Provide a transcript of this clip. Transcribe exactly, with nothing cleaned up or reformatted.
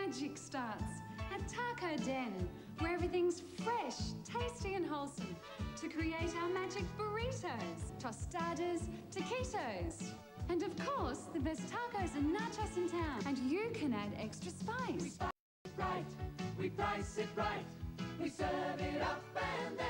magic starts at Taco Den, where everything's fresh, tasty and wholesome to create our magic burritos, tostadas, taquitos. And of course, the best tacos and nachos in town. And you can add extra spice. We spice it right, we price it right, we serve it up and then